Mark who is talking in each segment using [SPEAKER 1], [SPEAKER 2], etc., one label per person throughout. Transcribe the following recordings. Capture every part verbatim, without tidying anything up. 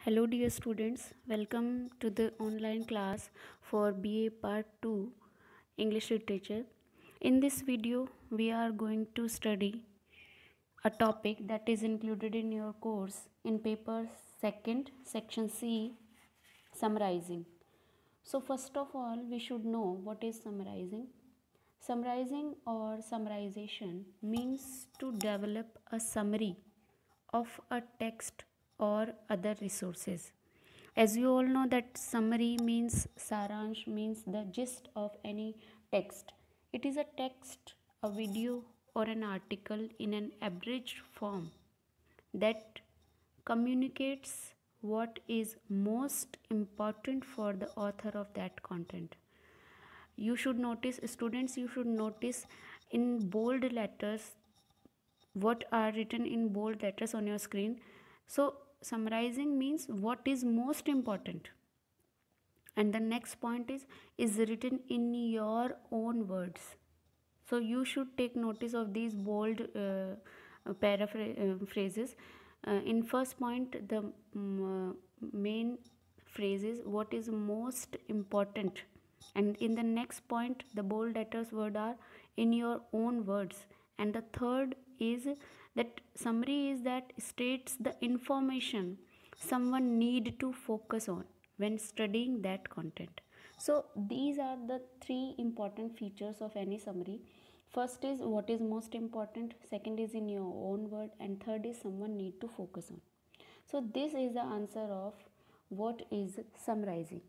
[SPEAKER 1] Hello dear students, welcome to the online class for B A Part two English Literature. In this video, we are going to study a topic that is included in your course in paper second, section C, summarizing. So first of all, we should know what is summarizing. Summarizing or summarization means to develop a summary of a text or other resources. As you all know that summary means saransh means the gist of any text. It is a text, a video or an article in an abridged form that communicates what is most important for the author of that content. You should notice, students, you should notice in bold letters what are written in bold letters on your screen. So summarizing means what is most important, and the next point is is written in your own words. So you should take notice of these bold uh, paraphrases. Uh, in first point, the um, uh, main phrase is what is most important, and in the next point the bold letters word are in your own words, and the third is that summary is that states the information someone need to focus on when studying that content. So these are the three important features of any summary. First is what is most important, second is in your own word, and third is someone need to focus on. So this is the answer of what is summarizing.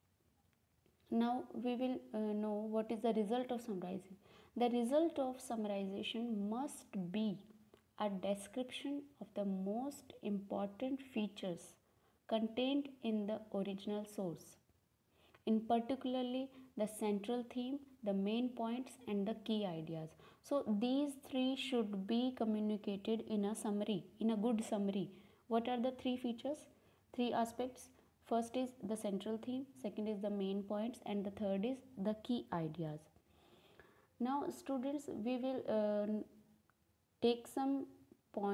[SPEAKER 1] Now we will uh, know what is the result of summarizing. The result of summarization must be a description of the most important features contained in the original source, in particularly the central theme, the main points and the key ideas. So these three should be communicated in a summary, in a good summary. What are the three features, three aspects? First is the central theme, second is the main points, and the third is the key ideas. Now students, we will uh, take some points,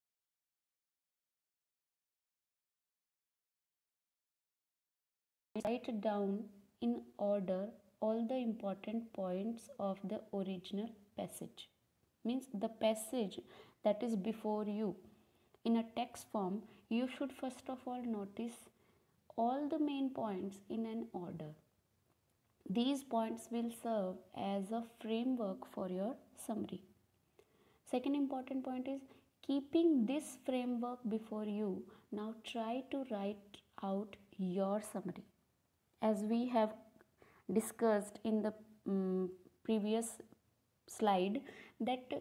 [SPEAKER 1] write down in order all the important points of the original passage. Means the passage that is before you in a text form, you should first of all notice all the main points in an order. These points will serve as a framework for your summary. Second important point is keeping this framework before you, now try to write out your summary. As we have discussed in the um, previous slide, that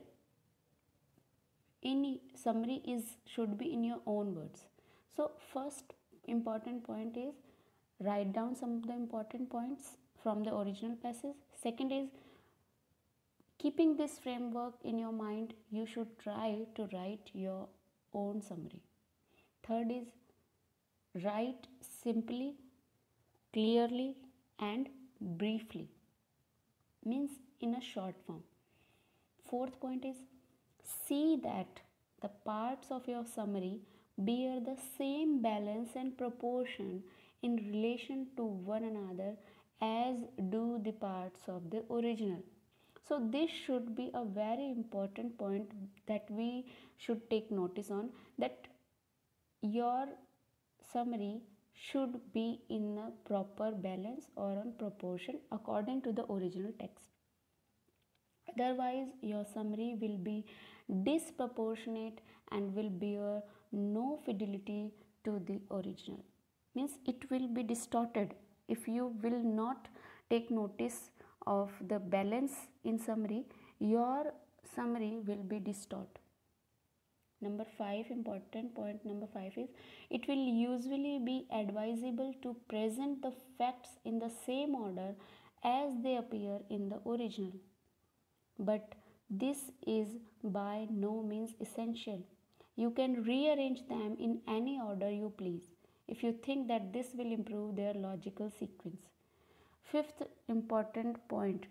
[SPEAKER 1] in summary is should be in your own words. So first important point is write down some of the important points from the original passage. Second is keeping this framework in your mind, you should try to write your own summary. Third is write simply, clearly and briefly, means in a short form. Fourth point is see that the parts of your summary bear the same balance and proportion in relation to one another as do the parts of the original. So this should be a very important point that we should take notice on, that your summary should be in a proper balance or on proportion according to the original text. Otherwise your summary will be disproportionate and will bear no fidelity to the original, means it will be distorted if you will not take notice of the balance in summary. Your summary will be distorted. Number five, important point number five is it will usually be advisable to present the facts in the same order as they appear in the original, but this is by no means essential. You can rearrange them in any order you please if you think that this will improve their logical sequence. Fifth important point,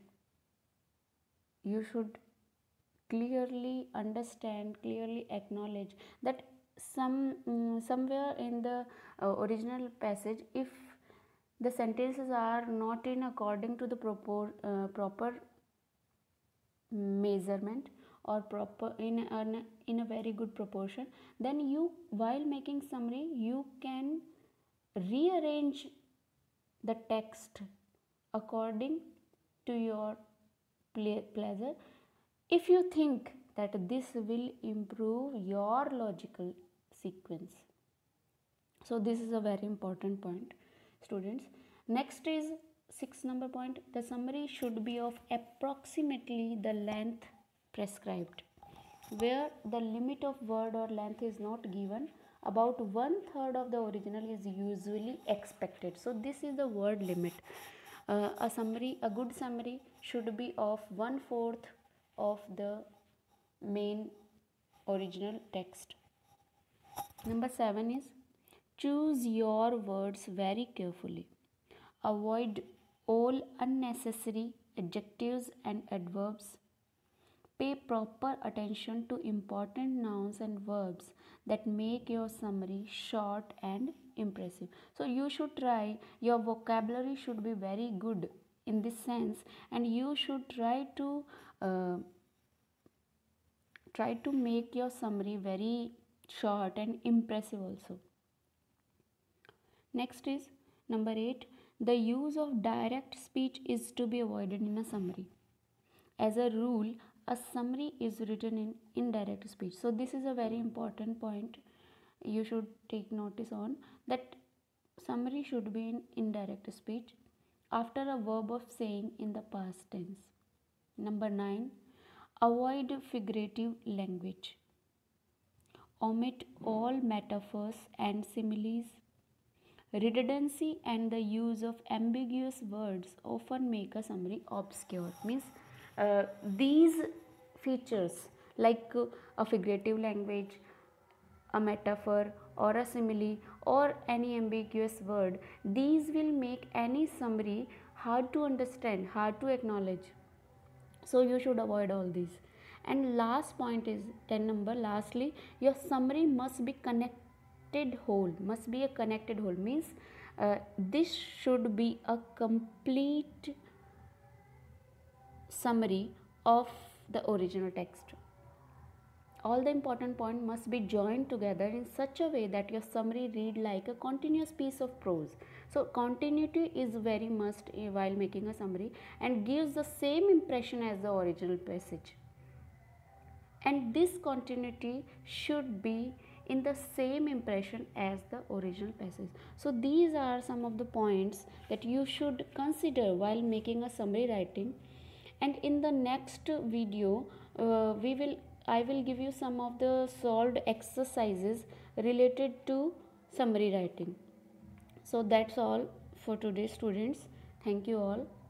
[SPEAKER 1] you should clearly understand, clearly acknowledge that some um, somewhere in the uh, original passage, if the sentences are not in according to the proper uh, proper measurement or proper in an, in a very good proportion, then you, while making summary, you can rearrange the text according to your pleasure, if you think that this will improve your logical sequence. So this is a very important point, students. Next is six number point. The summary should be of approximately the length prescribed. Where the limit of word or length is not given, about one third of the original is usually expected. So this is the word limit. Uh, a summary, a good summary should be of one fourth of the main original text. Number seven is choose your words very carefully. Avoid all unnecessary adjectives and adverbs. Pay proper attention to important nouns and verbs that make your summary short and impressive. So you should try, your vocabulary should be very good in this sense, and you should try to uh, try to make your summary very short and impressive also. Next is number eight. The use of direct speech is to be avoided in a summary. As a rule, a summary is written in indirect speech. So this is a very important point you should take notice on, that summary should be in indirect speech after a verb of saying in the past tense. Number nine. Avoid figurative language. Omit all metaphors and similes. Redundancy and the use of ambiguous words often make a summary obscure. Means uh, these features like uh, a figurative language, a metaphor or a simile or any ambiguous word, these will make any summary hard to understand, hard to acknowledge. So you should avoid all these. And last point is ten number. Lastly, your summary must be connected whole, must be a connected whole. Means uh, this should be a complete summary of the original text. All the important points must be joined together in such a way that your summary read like a continuous piece of prose. So continuity is very must while making a summary and gives the same impression as the original passage. And this continuity should be in the same impression as the original passage. So these are some of the points that you should consider while making a summary writing. And in the next video, uh, we will I will give you some of the solved exercises related to summary writing. So that's all for today, students. Thank you all.